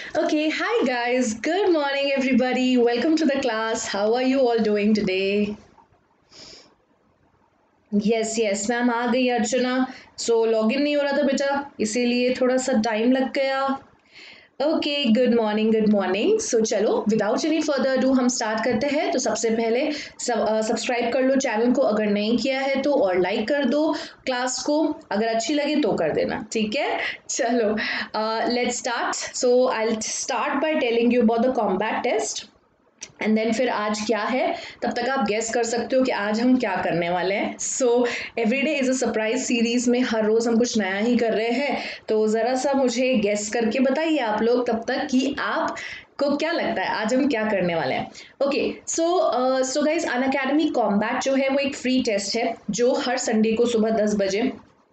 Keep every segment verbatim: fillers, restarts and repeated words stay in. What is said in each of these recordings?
Okay, hi guys. Good morning, everybody. Welcome to the class. How are you all doing today? Yes yes ma'am आ गई अर्चना. सो login नहीं हो रहा था बेटा, इसीलिए थोड़ा सा टाइम लग गया. Okay, good morning good morning. So चलो विदाउट एनी फर्दर डू हम स्टार्ट करते हैं. तो सबसे पहले सब सब्सक्राइब कर लो चैनल को अगर नहीं किया है तो, और लाइक कर दो क्लास को. अगर अच्छी लगे तो कर देना, ठीक है. चलो let's start. So I will start by telling you about the combat test and then फिर आज क्या है तब तक आप गेस कर सकते हो कि आज हम क्या करने वाले हैं. So everyday is a surprise series में हर रोज हम कुछ नया ही कर रहे हैं. तो जरा सा मुझे गेस करके बताइए आप लोग तब तक कि आप को क्या लगता है आज हम क्या करने वाले हैं. Okay, so so guys Unacademy combat जो है वो एक फ्री टेस्ट है जो हर संडे को सुबह दस बजे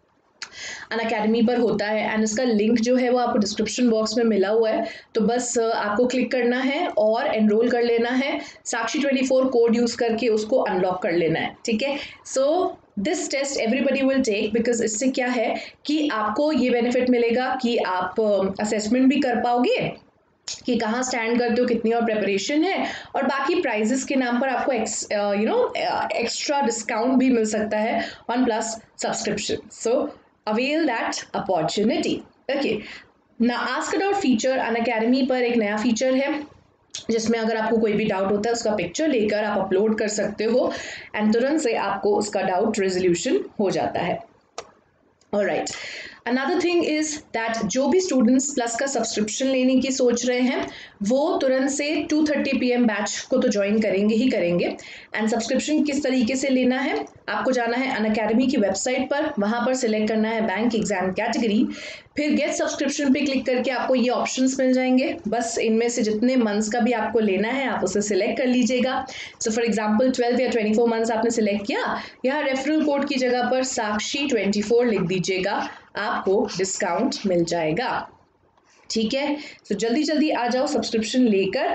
अनअकैडमी पर होता है एंड उसका लिंक जो है वो आपको डिस्क्रिप्शन बॉक्स में मिला हुआ है. तो बस आपको क्लिक करना है और एनरोल कर लेना है. Sakshi twenty four code use करके उसको अनलॉक कर लेना है, ठीक है. So this test everybody will take because इससे क्या है कि आपको ये बेनिफिट मिलेगा कि आप असेसमेंट uh, भी कर पाओगे कि कहाँ स्टैंड करते हो, कितनी और प्रेपरेशन है, और बाकी प्राइजेस के नाम पर आपको यू नो एक्स्ट्रा डिस्काउंट भी मिल सकता है on plus subscription. So avail that opportunity. Okay, ना आस्क अबाउट फीचर. अनअकैडमी पर एक नया फीचर है जिसमें अगर आपको कोई भी डाउट होता है उसका पिक्चर लेकर आप अपलोड कर सकते हो एंड तुरंत से आपको उसका डाउट रेजोल्यूशन हो जाता है. Alright, another thing is that जो भी स्टूडेंट्स प्लस का सब्सक्रिप्शन लेने की सोच रहे हैं वो तुरंत से two thirty P M batch को तो ज्वाइन करेंगे ही करेंगे. एंड सब्सक्रिप्शन किस तरीके से लेना है, आपको जाना है अनअकैडमी की वेबसाइट पर, वहां पर सिलेक्ट करना है बैंक एग्जाम कैटेगरी, फिर गेट सब्सक्रिप्शन पे क्लिक करके आपको ये ऑप्शंस मिल जाएंगे. बस इनमें से जितने मंथ्स का भी आपको लेना है आप उसे सिलेक्ट कर लीजिएगा. सो फॉर एग्जांपल ट्वेल्व या ट्वेंटी फोर मंथ्स आपने सिलेक्ट किया, यहाँ रेफरल कोड की जगह पर साक्षी ट्वेंटी फोर लिख दीजिएगा, आपको डिस्काउंट मिल जाएगा, ठीक है. सो so, जल्दी जल्दी आ जाओ सब्सक्रिप्शन लेकर.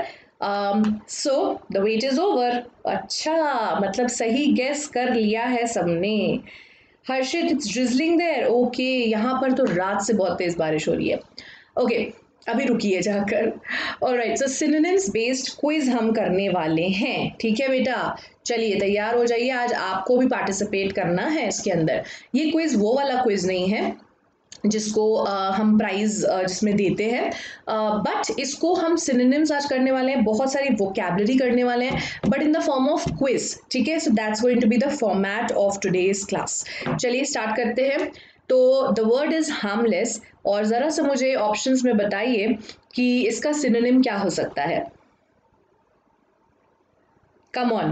So the wait is over. अच्छा, मतलब सही गेस कर लिया है सबने. Harshit, it's drizzling there. Okay, यहाँ पर तो रात से बहुत तेज बारिश हो रही है. ओके okay, अभी रुकिए जाकर. Alright, so synonyms based quiz हम करने वाले हैं, ठीक है बेटा. चलिए तैयार हो जाइए, आज आपको भी पार्टिसिपेट करना है इसके अंदर. ये क्विज वो वाला क्विज नहीं है जिसको uh, हम प्राइज uh, जिसमें देते हैं, बट uh, इसको हम सिनोनिम्स आज करने वाले हैं, बहुत सारी वोकैबुलरी करने वाले हैं but in the form of quiz, ठीक है. So that's going to be the format of today's class. चलिए स्टार्ट करते हैं. तो द वर्ड इज हार्मलेस, और ज़रा सा मुझे ऑप्शंस में बताइए कि इसका सिनोनिम क्या हो सकता है. Come on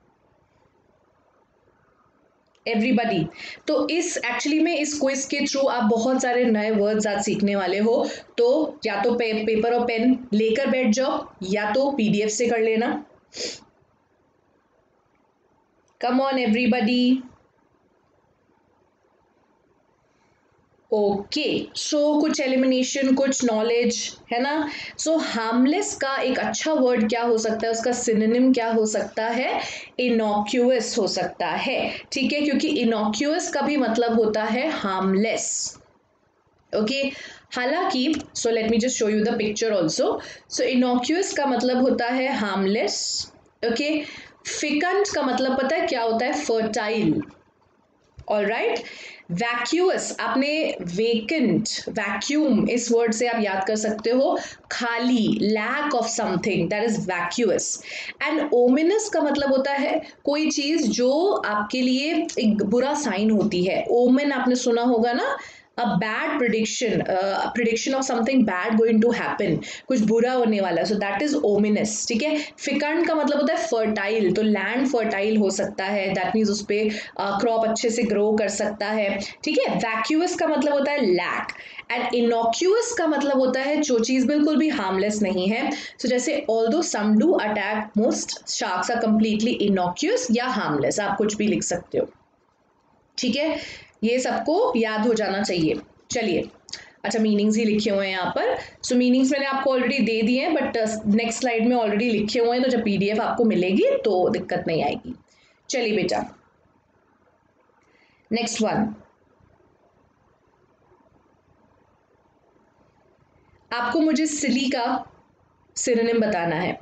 everybody. तो इस एक्चुअली में इस क्विज के थ्रू आप बहुत सारे नए वर्ड्स आज सीखने वाले हो. तो या तो पे, पेपर और पेन लेकर बैठ जाओ या तो पीडीएफ से कर लेना. Come on everybody. Okay, so कुछ एलिमिनेशन कुछ नॉलेज है ना. सो हार्मलेस का एक अच्छा वर्ड क्या हो सकता है, उसका सिनोनिम क्या हो सकता है, इनॉक्यूअस हो सकता है, ठीक है, क्योंकि इनॉक्यूअस का भी मतलब होता है हार्मलेस. ओके, हालांकि so let me just show you the picture also. So innocuous का मतलब होता है हार्मलेस. ओके, फिकंट का मतलब पता है क्या होता है, फर्टाइल. ऑल राइट, वैक्यूअस आपने वेकेंट वैक्यूम इस वर्ड से आप याद कर सकते हो, खाली, lack of something, that is vacuous. And ominous का मतलब होता है कोई चीज जो आपके लिए एक बुरा साइन होती है. ओमेन आपने सुना होगा ना, a bad prediction, prediction of something bad going to happen, कुछ बुरा होने वाला है. सो दैट इज ओमिनस, ठीक है. फिकंड का मतलब होता है फर्टाइल, तो लैंड फर्टाइल हो सकता है, दैट मीन्स उस पर क्रॉप अच्छे से ग्रो कर सकता है, ठीक है. वैक्यूअस का मतलब होता है लैक, एंड इनॉक्यूअस का मतलब होता है जो चीज बिल्कुल भी हार्मलेस नहीं है. सो so, जैसे although some do attack, most sharks are completely innocuous या हार्मलेस, आप कुछ भी लिख सकते हो, ठीक है. ये सबको याद हो जाना चाहिए. चलिए, अच्छा मीनिंग्स ही लिखे हुए हैं यहाँ पर. सो so, मीनिंग्स मैंने आपको ऑलरेडी दे दिए हैं बट नेक्स्ट स्लाइड में ऑलरेडी लिखे हुए हैं, तो जब पीडीएफ आपको मिलेगी तो दिक्कत नहीं आएगी. चलिए बेटा, नेक्स्ट वन. आपको मुझे सिली का सिनोनिम बताना है।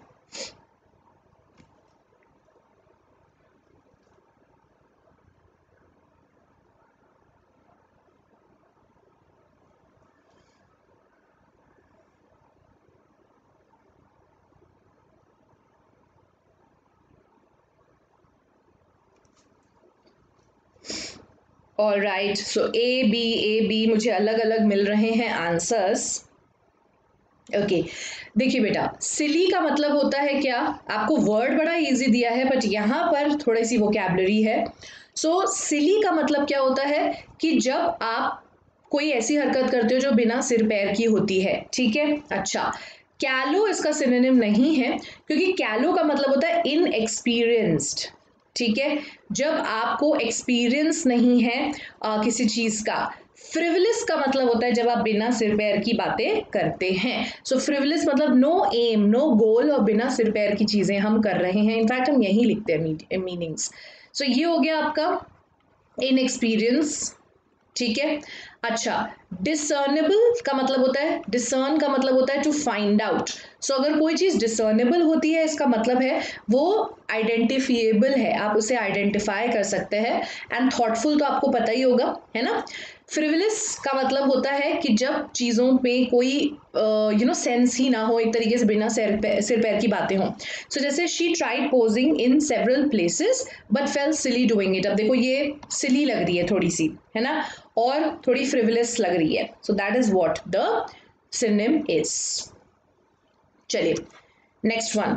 All right, so A B A B मुझे अलग अलग मिल रहे हैं आंसर्स। Okay okay. देखिए बेटा, सिली का मतलब होता है क्या, आपको वर्ड बड़ा इजी दिया है बट यहाँ पर थोड़ी सी वोकैबुलरी है। सो so, सिली का मतलब क्या होता है कि जब आप कोई ऐसी हरकत करते हो जो बिना सिर पैर की होती है, ठीक है। अच्छा, कैलो इसका सिनोनिम नहीं है, क्योंकि कैलो का मतलब होता है इनएक्सपीरियंस्ड, ठीक है, जब आपको एक्सपीरियंस नहीं है आ, किसी चीज का। फ्रिवलिस का मतलब होता है जब आप बिना सिर पैर की बातें करते हैं। सो फ्रिवलिस मतलब नो एम, नो गोल, और बिना सिर पैर की चीजें हम कर रहे हैं। इनफैक्ट हम यही लिखते हैं मीनिंग्स। सो ये हो गया आपका इनएक्सपीरियंस, ठीक है। अच्छा, डिसर्नेबल का मतलब होता है, डिसर्न का मतलब होता है टू फाइंड आउट। सो अगर कोई चीज डिसर्नेबल होती है, इसका मतलब है वो आइडेंटिफिएबल है, आप उसे आइडेंटिफाई कर सकते हैं। एंड थॉटफुल तो आपको पता ही होगा, है ना। फ्रिवलिस का मतलब होता है कि जब चीज़ों में कोई यू नो सेंस ही ना हो, एक तरीके से बिना सिर पैर सिर पैर की बातें हों। सो so, जैसे she tried posing in several places but fail silly doing it. अब देखो ये सिली लग रही है थोड़ी सी, है ना, और थोड़ी फ्रिवलिस लग रही है। So that is what the synonym is. चलिए next one.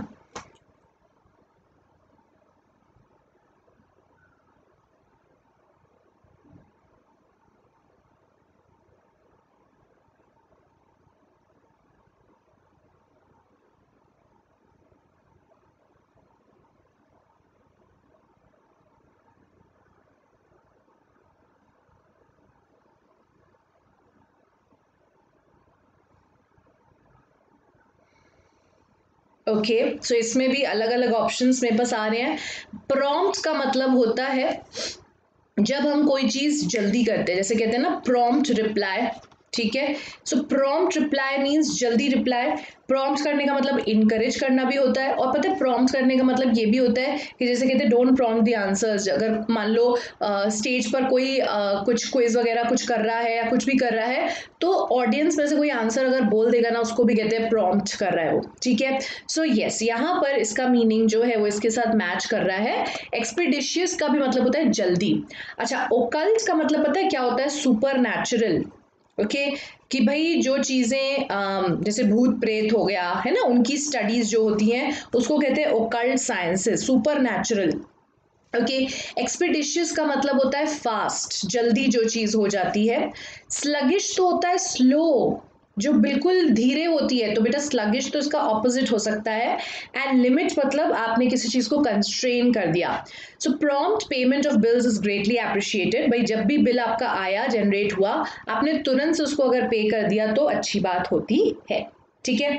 Okay okay, so so इसमें भी अलग अलग ऑप्शंस मेरे पास आ रहे हैं। प्रॉम्प्ट का मतलब होता है जब हम कोई चीज जल्दी करते हैं, जैसे कहते हैं ना प्रॉम्प्ट रिप्लाई, ठीक है। सो प्रॉम्प्ट रिप्लाई मींस जल्दी रिप्लाई। प्रॉम्प्ट करने का मतलब इनकरेज करना भी होता है, और पता है प्रॉम्प्ट करने का मतलब ये भी होता है कि जैसे कहते हैं डोंट प्रॉम्प्ट द आंसर्स। अगर मान लो स्टेज पर कोई uh, कुछ क्विज वगैरह कुछ कर रहा है या कुछ भी कर रहा है, तो ऑडियंस में से कोई आंसर अगर बोल देगा ना, उसको भी कहते हैं प्रॉम्प्ट कर रहा है वो, ठीक है। सो यस, यहाँ पर इसका मीनिंग जो है वो इसके साथ मैच कर रहा है। एक्सपीडिशियस का भी मतलब होता है जल्दी। अच्छा, ओकल्ट का मतलब पता है क्या होता है, सुपर नेचुरल। Okay okay? कि भाई जो चीजें जैसे भूत प्रेत हो गया, है ना, उनकी स्टडीज जो होती हैं उसको कहते हैं occult sciences, super natural. Okay, expeditious का मतलब होता है फास्ट, जल्दी जो चीज हो जाती है। स्लगिश तो होता है स्लो, जो बिल्कुल धीरे होती है, तो बेटा स्लगिश तो इसका ऑपोजिट हो सकता है। एंड लिमिट मतलब आपने किसी चीज को कंस्ट्रेन कर दिया। So prompt payment of bills is greatly appreciated. भाई जब भी बिल आपका आया, जनरेट हुआ, आपने तुरंत से उसको अगर पे कर दिया तो अच्छी बात होती है, ठीक है।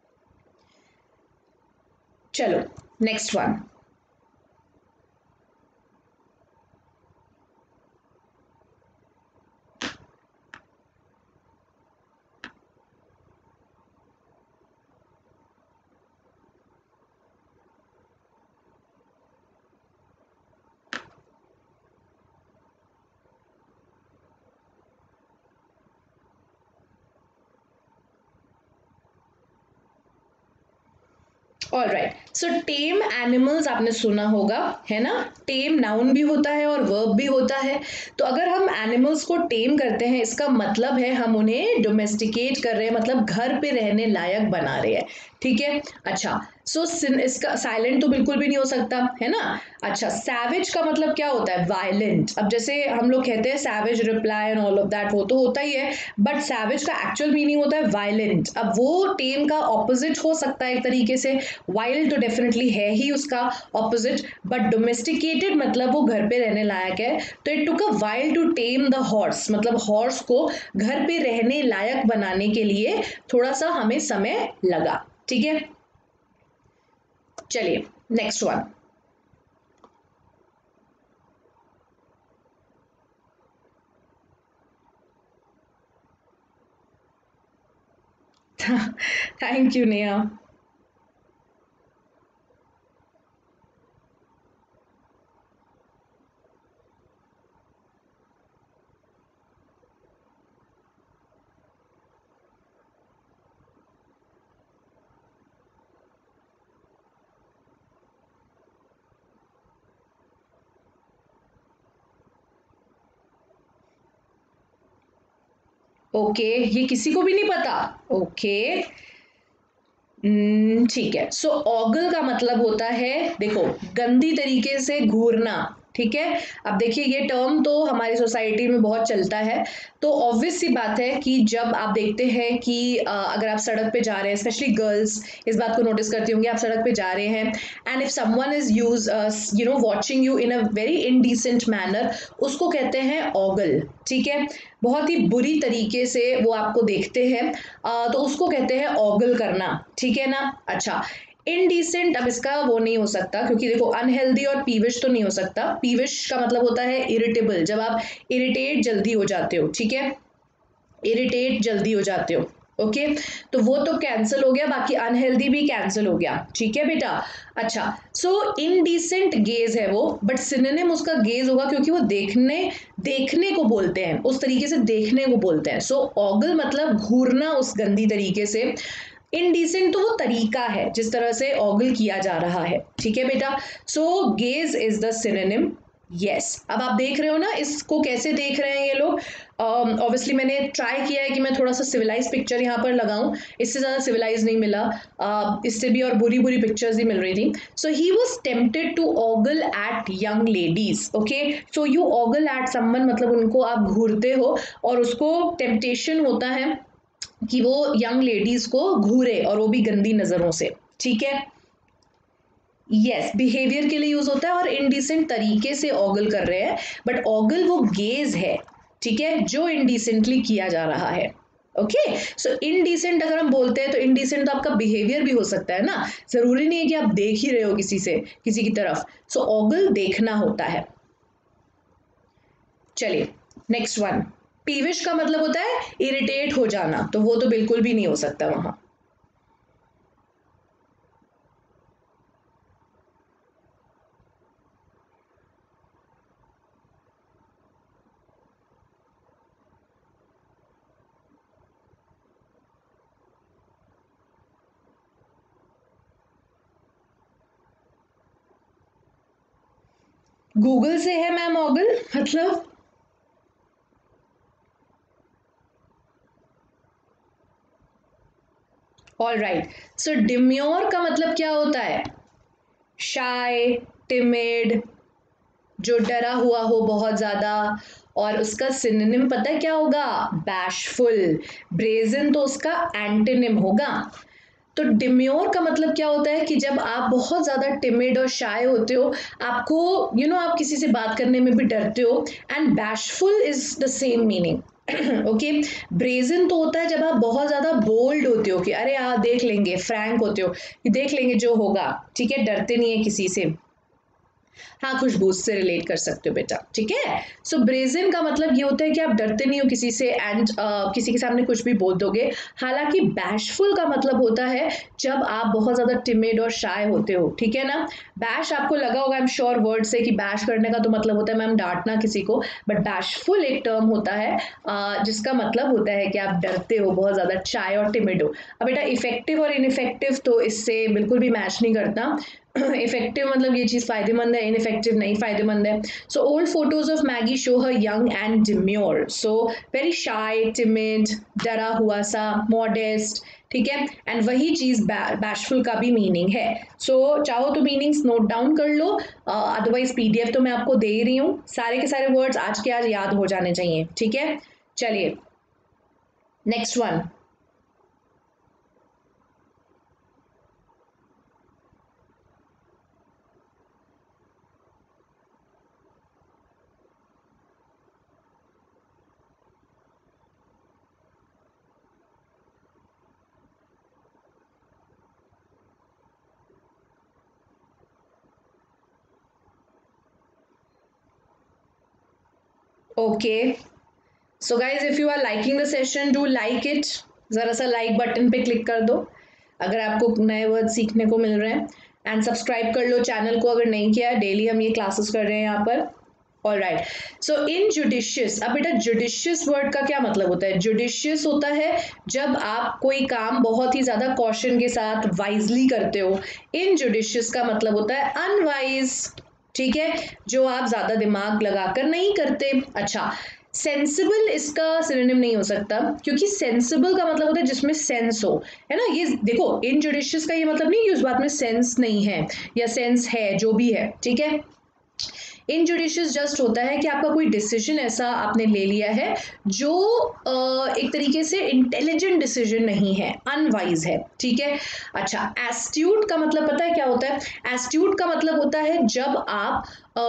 चलो next one. All right, so tame animals आपने सुना होगा, है ना। टेम नाउन भी होता है और वर्ब भी होता है। तो अगर हम एनिमल्स को टेम करते हैं, इसका मतलब है हम उन्हें डोमेस्टिकेट कर रहे हैं, मतलब घर पे रहने लायक बना रहे हैं, ठीक है। अच्छा, सो so, इसका साइलेंट तो बिल्कुल भी नहीं हो सकता, है ना। अच्छा, सैवेज का मतलब क्या होता है, वायलेंट। अब जैसे हम लोग कहते हैं savage reply and all of that, वो तो होता ही है, बट सैवेज का एक्चुअल मीनिंग होता है वायलेंट। अब वो टेम का ऑपोजिट हो सकता है एक तरीके से, वाइल्ड तो डेफिनेटली है ही उसका ऑपोजिट, बट डोमेस्टिकेटेड मतलब वो घर पे रहने लायक है। तो it took a while to tame the horse, मतलब हॉर्स को घर पे रहने लायक बनाने के लिए थोड़ा सा हमें समय लगा, ठीक है। चलिए next one. Thank you, Neha. Okay, ये किसी को भी नहीं पता। ओके, हम्म, ठीक है। सो ऑगल का मतलब होता है, देखो, गंदी तरीके से घूरना। ठीक है, अब देखिए ये टर्म तो हमारी सोसाइटी में बहुत चलता है। तो ऑब्वियस सी बात है कि जब आप देखते हैं कि अ, अगर आप सड़क पे जा रहे हैं, स्पेशली गर्ल्स इस बात को नोटिस करती होंगी, आप सड़क पे जा रहे हैं and if someone is use you know watching you in a very indecent manner, उसको कहते हैं ऑगल। ठीक है, बहुत ही बुरी तरीके से वो आपको देखते हैं, अ, तो उसको कहते हैं ऑगल करना। ठीक है ना। अच्छा, इनडिसेंट, अब इसका वो नहीं हो सकता क्योंकि देखो अनहेल्दी और पीविश तो नहीं हो सकता। पीविश का मतलब होता है इरिटेबल, जब आप इरिटेट जल्दी हो जाते हो। ठीक है, इरिटेट जल्दी हो जाते हो। ओके, तो वो तो कैंसिल हो गया, बाकी अनहेल्दी भी कैंसिल हो गया। ठीक है बेटा। अच्छा, सो इनडिसेंट गेज है वो, बट सिनोनिम उसका गेज होगा क्योंकि वो देखने देखने को बोलते हैं, उस तरीके से देखने को बोलते हैं। सो ऑगल मतलब घूरना उस गंदी तरीके से। इनडिसेंट तो वो तरीका है जिस तरह से ऑगल किया जा रहा है। ठीक है बेटा। So gaze is the synonym. Yes, अब आप देख रहे हो ना इसको कैसे देख रहे हैं ये लोग। ऑब्वियसली मैंने ट्राई किया है कि मैं थोड़ा सा सिविलाइज पिक्चर यहाँ पर लगाऊं, इससे ज़्यादा सिविलाइज नहीं मिला। uh, इससे भी और बुरी बुरी पिक्चर्स ही मिल रही थी। So he was tempted to ogle at young ladies. Okay, so you ogle at someone मतलब उनको आप घूरते हो, और उसको टेम्पटेशन होता है कि वो यंग लेडीज को घूरे, और वो भी गंदी नजरों से। ठीक है, यस, बिहेवियर के लिए यूज होता है और इनडिसेंट तरीके से ऑगल कर रहे हैं, बट ऑगल वो गेज है। ठीक है, जो इनडिसेंटली किया जा रहा है। ओके, सो इनडिसेंट अगर हम बोलते हैं तो इनडिसेंट तो आपका बिहेवियर भी हो सकता है ना, जरूरी नहीं है कि आप देख ही रहे हो किसी से किसी की तरफ। सो ऑगल देखना होता है। चलिए नेक्स्ट वन, पीविश का मतलब होता है इरिटेट हो जाना, तो वो तो बिल्कुल भी नहीं हो सकता वहां। गूगल से है मैम ऑगल, मतलब। ऑल राइट, सो डिम्योर का मतलब क्या होता है? शाय, टिमिड, जो डरा हुआ हो बहुत ज्यादा। और उसका सिनोनिम पता है क्या होगा? बैशफुल। ब्रेजन तो उसका एंटोनिम होगा। तो डिम्योर का मतलब क्या होता है कि जब आप बहुत ज्यादा टिमिड और शाय होते हो, आपको यू you नो know, आप किसी से बात करने में भी डरते हो। And bashful is the same meaning. Okay, brazen तो होता है जब आप बहुत ज्यादा बोल्ड होते हो कि अरे हाँ देख लेंगे, फ्रैंक होते हो कि देख लेंगे जो होगा। ठीक है, डरते नहीं है किसी से। हाँ, खुशबू से रिलेट कर सकते हो बेटा। ठीक है, सो ब्रेजन का मतलब ये होता है कि आप डरते नहीं हो किसी से एंड uh, किसी के सामने कुछ भी बोल दोगे। हालांकि बैशफुल का मतलब होता है जब आप बहुत ज्यादा टिमिड और शाय होते हो। ठीक है ना। बैश आपको लगा होगा आई एम श्योर वर्ड से कि बैश करने का तो मतलब होता है मैम डांटना किसी को, बट बैशफुल एक टर्म होता है uh, जिसका मतलब होता है कि आप डरते हो, बहुत ज्यादा शाय और टिमिड हो। अब बेटा इफेक्टिव और इनइफेक्टिव तो इससे बिल्कुल भी मैच नहीं करता। इफेक्टिव मतलब ये चीज फायदेमंद है, इनइफेक्टिव नहीं फायदेमंद है। So old photos of Maggie show her young and demure, so very shy, timid, डरा हुआ सा, मॉडेस्ट। ठीक है, एंड वही चीज बैशफुल का भी मीनिंग है। सो so, चाहो तो मीनिंग्स नोट डाउन कर लो, अदरवाइज पीडीएफ तो मैं आपको दे ही रही हूँ। सारे के सारे वर्ड्स आज के आज याद हो जाने चाहिए। ठीक है, चलिए next one. Okay, so guys, if you are liking the session, do like it. ज़रा सा लाइक बटन पे क्लिक कर दो अगर आपको नए वर्ड सीखने को मिल रहे हैं, एंड सब्सक्राइब कर लो चैनल को अगर नहीं किया है। डेली हम ये क्लासेस कर रहे हैं यहाँ पर। All right, so injudicious, अब बेटा जुडिशियस वर्ड का क्या मतलब होता है? जुडिशियस होता है जब आप कोई काम बहुत ही ज़्यादा कॉशन के साथ वाइजली करते हो। इन जुडिशियस का मतलब होता है अनवाइज, ठीक है, जो आप ज़्यादा दिमाग लगाकर नहीं करते। अच्छा, सेंसिबल इसका सिनोनिम नहीं हो सकता, क्योंकि सेंसिबल का मतलब होता है जिसमें सेंस हो, है ना। ये देखो, इनजुडिशियस का ये मतलब नहीं कि उस बात में सेंस नहीं है या सेंस है, जो भी है, ठीक है। इनजुडिशियस जस्ट होता है कि आपका कोई डिसीजन ऐसा आपने ले लिया है जो आ, एक तरीके से इंटेलिजेंट डिसीजन नहीं है, अनवाइज है, ठीक है। अच्छा, एस्ट्यूट का मतलब पता है क्या होता है? एस्ट्यूट का मतलब होता है जब आप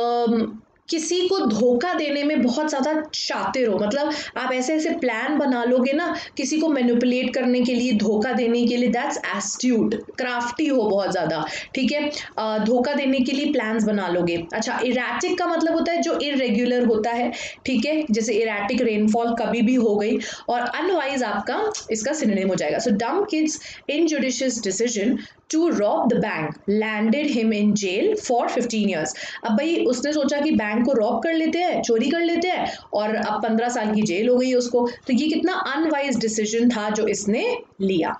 आ, किसी को धोखा देने में बहुत ज़्यादा शातिर हो, मतलब आप ऐसे ऐसे प्लान बना लोगे ना किसी को मैनिपुलेट करने के लिए, धोखा देने के लिए, दैट्स एस्ट्यूट। क्राफ्टी हो बहुत ज़्यादा, ठीक है, धोखा देने के लिए प्लान्स बना लोगे। अच्छा, इरेटिक का मतलब होता है जो इरेग्युलर होता है, ठीक है, जैसे इरेटिक रेनफॉल कभी भी हो गई। और अनवाइज आपका इसका सिनोनिम हो जाएगा। So dumb kids injudicious decision to rob the bank landed him in jail for fifteen years. अब भाई उसने सोचा कि बैंक को रॉब कर लेते हैं, चोरी कर लेते हैं, और अब पंद्रह साल की जेल हो गई उसको। तो ये कितना अनवाइज डिसीजन था जो इसने लिया,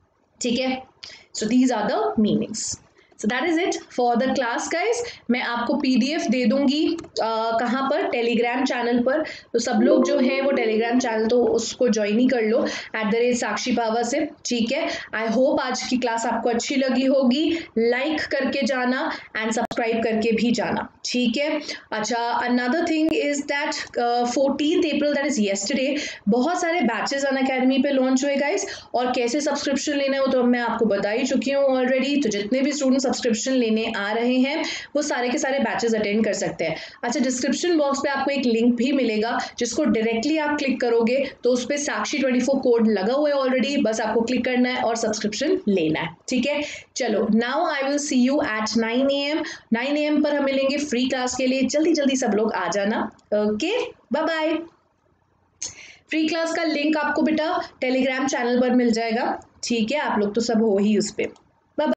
ठीक है। So these are the meanings. So that is it for the class guys. मैं आपको पीडीएफ दे दूंगी uh, कहाँ पर? टेलीग्राम चैनल पर। तो सब लोग जो हैं वो टेलीग्राम चैनल तो उसको ज्वाइन ही कर लो, at the rate Sakshi power से, ठीक है। आई होप आज की क्लास आपको अच्छी लगी होगी। लाइक करके जाना एंड सब्सक्राइब करके भी जाना, ठीक है। अच्छा, another thing is that fourteen April, that is yesterday, बहुत सारे बैचेस अन अकेडमी पे लॉन्च हुए गाइज, और कैसे सब्सक्रिप्शन लेना है वो तो मैं आपको बता ही चुकी हूँ ऑलरेडी। तो जितने भी स्टूडेंट सब्सक्रिप्शन लेने आ रहे हैं वो सारे के सारे बैचेस अटेंड कर सकते हैं। अच्छा, डिस्क्रिप्शन बॉक्स पे आपको एक लिंक भी मिलेगा जिसको डायरेक्टली आप क्लिक करोगे तो उस पर साक्षी ट्वेंटी फोर कोड लगा हुआ है ऑलरेडी, बस आपको क्लिक करना है और सब्सक्रिप्शन लेना है, ठीक है। चलो, now I will see you at nine A M. Nine A M पर हम मिलेंगे फ्री क्लास के लिए। जल्दी जल्दी सब लोग आ जाना, okay, bye bye. Free class का लिंक आपको बेटा टेलीग्राम चैनल पर मिल जाएगा, ठीक है। आप लोग तो सब हो ही उस पर।